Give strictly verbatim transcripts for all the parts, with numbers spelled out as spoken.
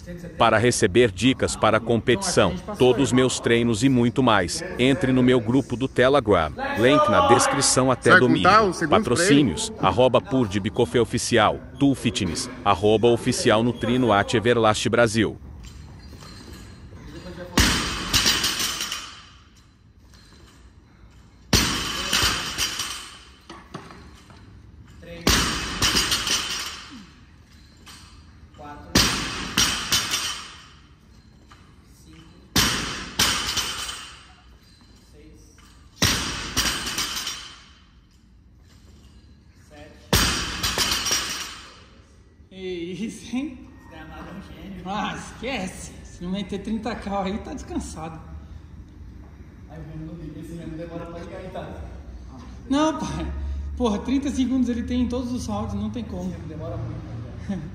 Para receber dicas para a competição, todos os meus treinos e muito mais, entre no meu grupo do Telegram. Link na descrição até domingo. Patrocínios, arroba Purdibcofe Oficial, Tu Fitness, arroba Oficial Nutrino at Everlast Brasil. Que isso, hein? Ah, esquece. Se não meter trinta cal aí, tá descansado. Aí o Remo não liga, esse Remo demora pra ligar, tá? Não, pai. Porra, trinta segundos ele tem em todos os rounds, não tem como. Demora muito, cara.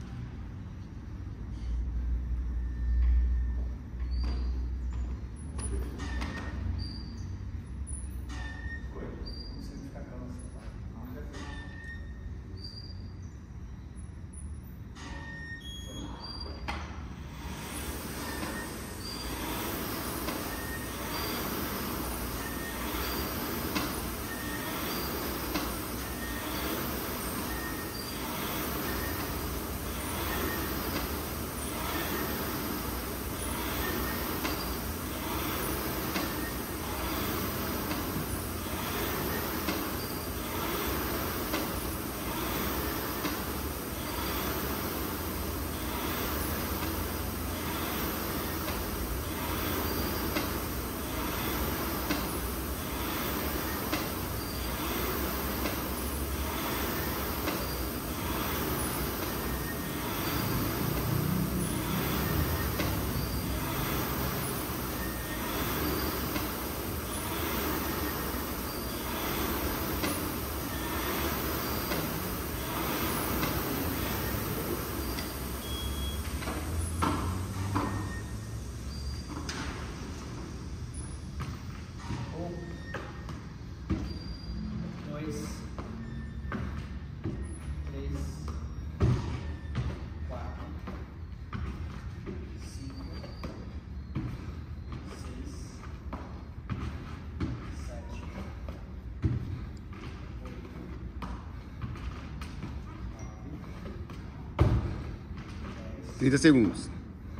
trinta segundos.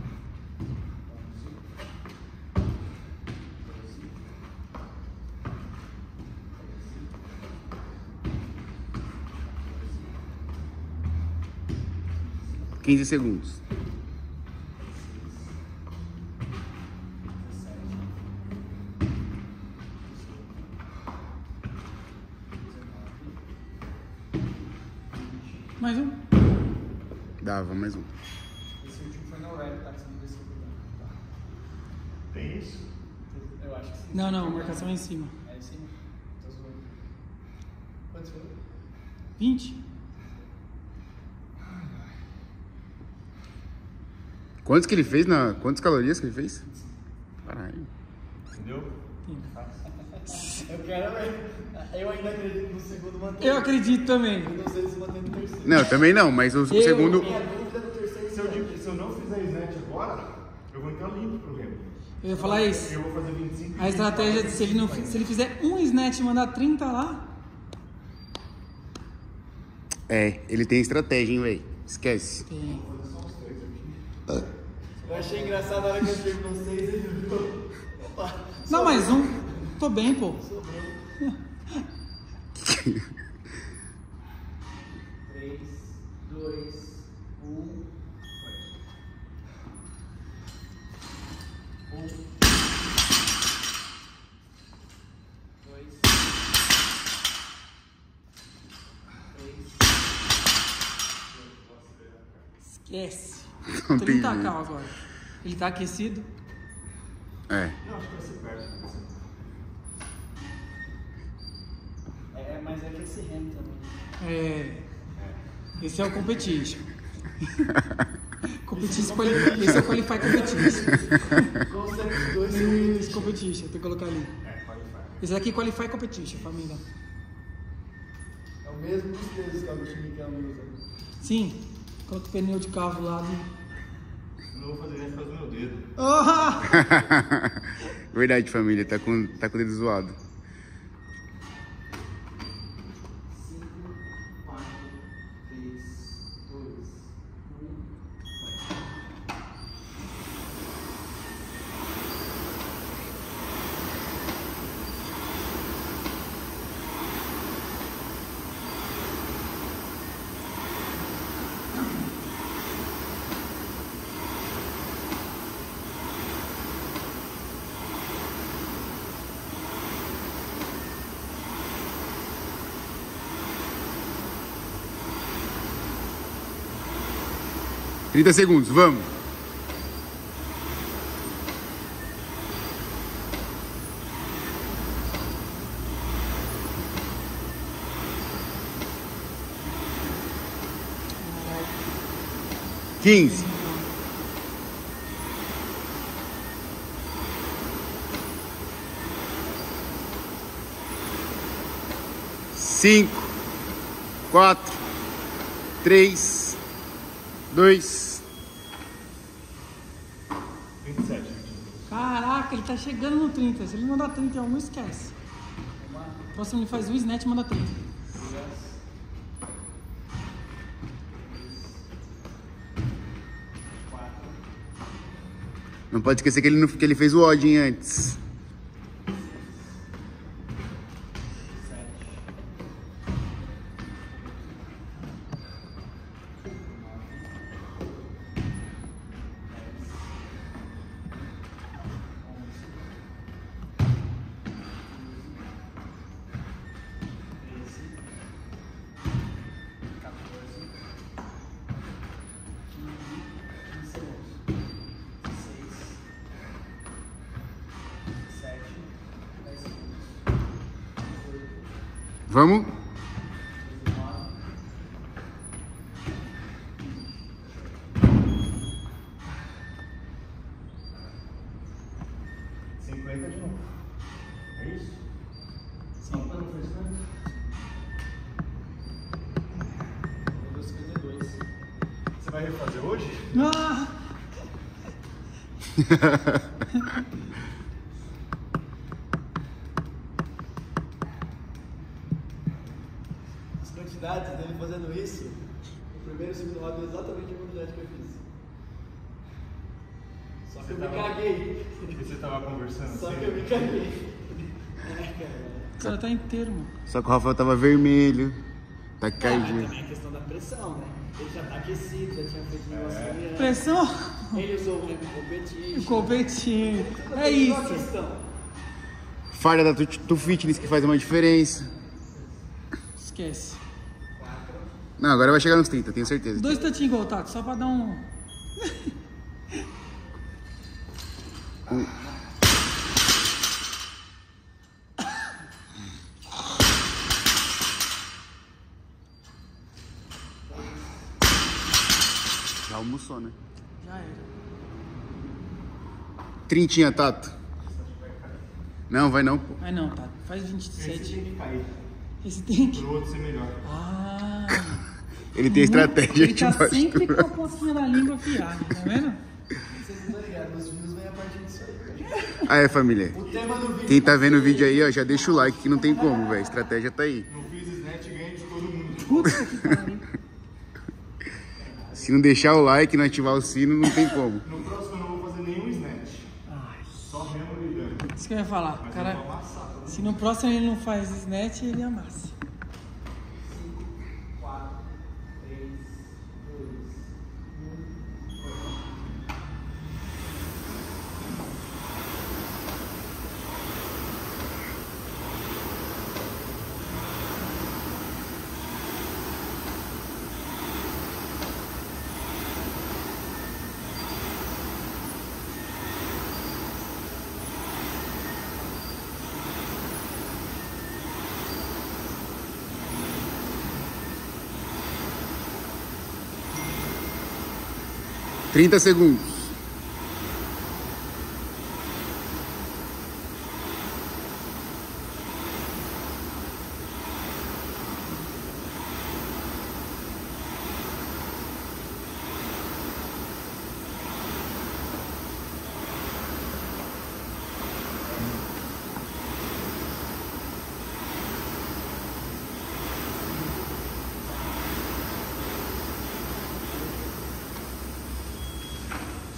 quinze segundos. Mais um? Dava, mais um. Esse último foi no rap, tá? Que você não desceu por dentro. Tem isso? Eu acho que sim. Não, não, marcação é em cima. É em cima? Tô zoando. Quantos foi? vinte? Quantos que ele fez na... Quantas calorias que ele fez? Caralho. Entendeu? Eu quero ver. Eu ainda acredito no segundo manter. Eu acredito também. Eu não sei se mantém no terceiro. Não, também não, mas o Eu- segundo... Minha dúvida no terceiro. Se eu, se eu não fizer snatch agora, eu vou entrar limpo pro Remo. Eu ia falar isso. Eu vou fazer vinte e cinco. A estratégia, se ele, não, se ele fizer um snatch e mandar trinta lá, É, ele tem estratégia, hein, velho. Esquece. tem. Eu achei engraçado a hora que eu cheguei com vocês e ele viu. Opa. Não, mais um. Tô bem, pô. três, dois, um. Um. Dois. Três. Esquece. Não tem trinta jeito. cal agora. Ele tá aquecido. É. Não, acho que vai ser perto. É, mas é que esse Remo também. É. Esse é o competition. competition quali- esse é o Qualify Competition. Consegue os dois Esse competition, tem que colocar ali. É, qualify. Esse aqui Qualify Competition, família. É o mesmo dos pesos que o time que usa. Sim, coloca o pneu de carro do lado. Oh! Verdade, família. Tá com, tá com o dedo zoado. trinta segundos, vamos. quinze. Cinco, quatro, três, dois. vinte e sete. Caraca, ele tá chegando no trinta. Se ele mandar trinta em algum, esquece. Próximo ele faz o snatch e manda trinta. Não pode esquecer que ele, não, que ele fez o odding antes. Vamos? cinquenta de novo. É isso? Só para não fazer nada. Eu dou cinquenta e dois. Você vai refazer hoje? Ah! As quantidades dele fazendo isso, o primeiro e o segundo round é exatamente a quantidade que eu fiz. Só que Você eu tava- me caguei. E você tava conversando Só assim? que eu me caguei. É, cara. O cara tá inteiro, mano. Só que o Rafael tava vermelho. Tá Ah, caindo. também a questão da pressão, né? Ele já tá aquecido, já tinha feito um negócio ali antes. Pressão? Ele usou o remo competitivo. Competir. É Tem uma isso. questão. Farda da Tu Tu Fitness que faz uma diferença. Esquece. Não, agora vai chegar nos trinta, tenho certeza. Dois tantinhos igual, Tato, só pra dar um... Já almoçou, né? Já era. Trintinha, Tato. Não, vai não, pô. Mas não, Tato. Faz vinte e Esse sete. tem que cair. Esse tem que... Pro outro ser melhor. Ah... Ele tem estratégia Ele tá debaixo sempre do- com a pontinha da língua afiada, tá vendo? Vocês não estão ligados, meus vídeos vêm a partir disso aí. Ah, é, família. O tema do vídeo. Quem tá vendo o vídeo aí, ó, já deixa o like que não tem como, velho. A estratégia tá aí. Não fiz snatch e ganhei de todo mundo. Puta que pariu. Se não deixar o like e não ativar o sino, não tem como. No próximo eu não vou fazer nenhum snatch. Ai, Só remo e ganho. isso que eu ia falar. O Mas cara, eu vou amassar. Tá? se no próximo ele não faz snatch, ele amassa. quatro, três, dois, trinta segundos.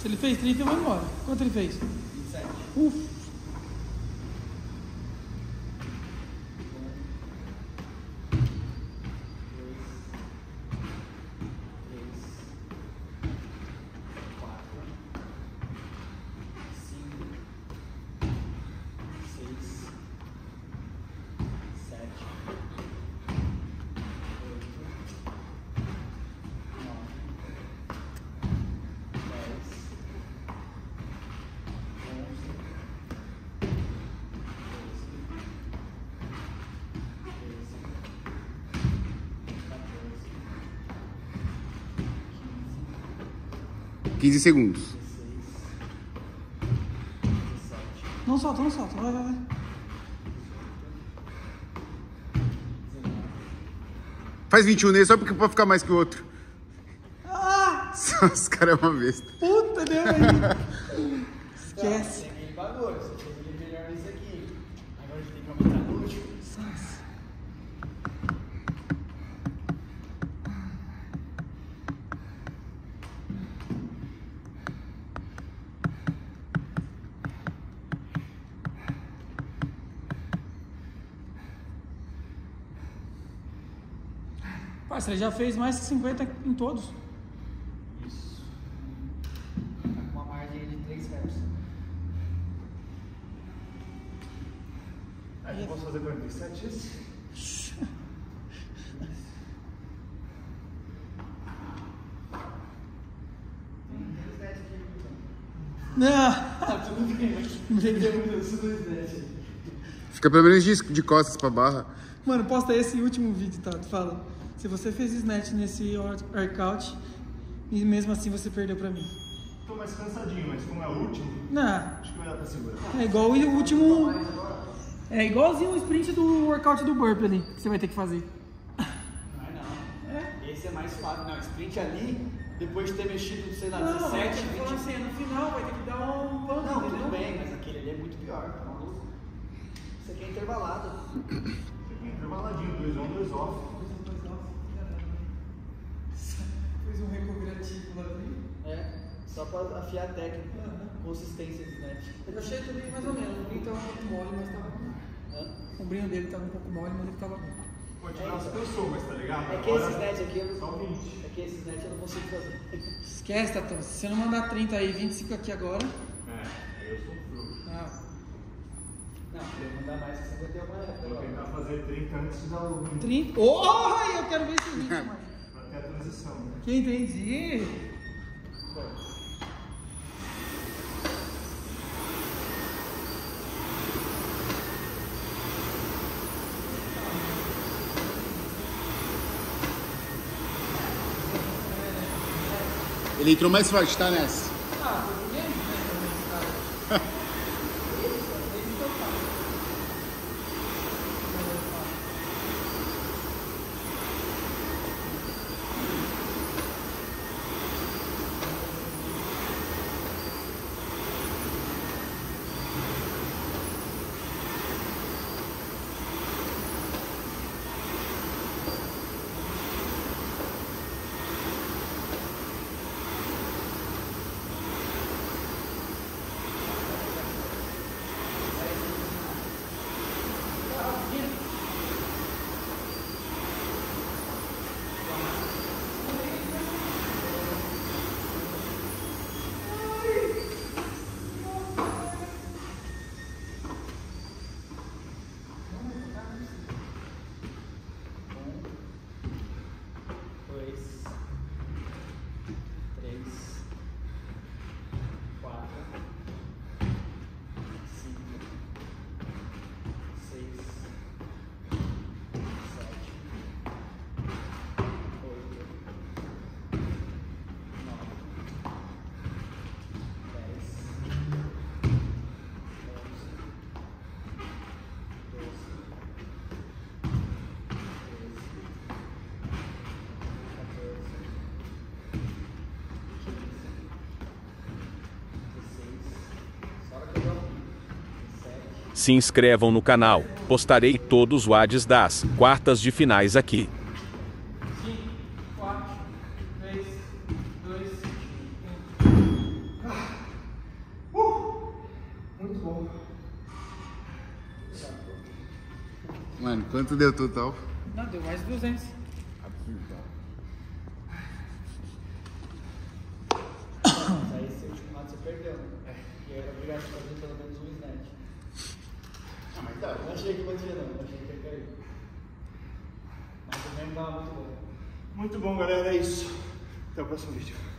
Se ele fez trinta, eu vou embora. Quanto ele fez? vinte e sete. Ufa. quinze segundos. Não solta, não solta. Vai, vai, vai. Faz vinte e um nele só porque pode ficar mais que o outro. Ah! Os caras é uma besta. Puta, deu aí. Esquece. Tem aquele bagulho, você tem que ir melhor nisso aqui. Agora a gente tem que aumentar no último. Parça, ele já fez mais que cinquenta em todos. Isso. Tá com uma margem de três reps. Aí eu posso fazer quarenta e sete esse? Não. Ah, tudo bem, mas entendeu isso do snatch. Fica pelo menos de, de costas pra barra. Mano, posta esse último vídeo, tá? Tu fala. Se você fez snatch nesse workout e mesmo assim você perdeu pra mim. Tô mais cansadinho, mas como é o último, Não. acho que vai dar pra segurar. É igual o último. É igualzinho o sprint do workout do burpee ali que você vai ter que fazer. Não é não. É? Esse é mais suave. Não, sprint ali, depois de ter mexido, sei lá, Não, dezessete, vai ter que falar vinte. assim, no final vai ter que dar um pano. Não, entendeu? tudo bem, mas aquele ali é muito pior, tá maluco? Isso aqui é intervalado. Isso aqui é intervaladinho, dois on, dois off. Fez um recobrativo lá dentro. É, só pra afiar a técnica, consistência de snatch. Eu achei também mais ou menos. O ombrinho tava um pouco mole, mas tava bom. Hã? O ombrinho dele tava um pouco mole, mas ele tava bom. Pode tirar as pessoas, mas tá ligado? É que esse snatch aqui eu Só não, vinte. é que esse snatch eu não consigo fazer. Esquece, Tatão. Se você não mandar trinta aí, vinte e cinco aqui agora. É, aí eu sou fruto. Ah, Não, se eu mandar mais que você vai ter uma época. Vou tentar fazer trinta antes de dar o trinta. Oh, eu quero ver esse vídeo, mano. pra ter a transição. Né? Que entendi. Ele entrou mais forte, tá nessa? Ah, foi o mesmo, né, também, cara. Esse que eu faço. Se inscrevam no canal, postarei todos os ads das quartas de finais aqui. cinco, quatro, três, dois, um. Mano, quanto deu total? Não, deu mais de duzentos. Absurdo. Mas aí esse último lado você perdeu, né? É. E eu era obrigado a fazer pelo menos um snatch. Ah, mas dá. Não achei que batia não, não achei que ia cair. Mas também não tava muito bom. Muito bom, galera. É isso. Até o próximo vídeo.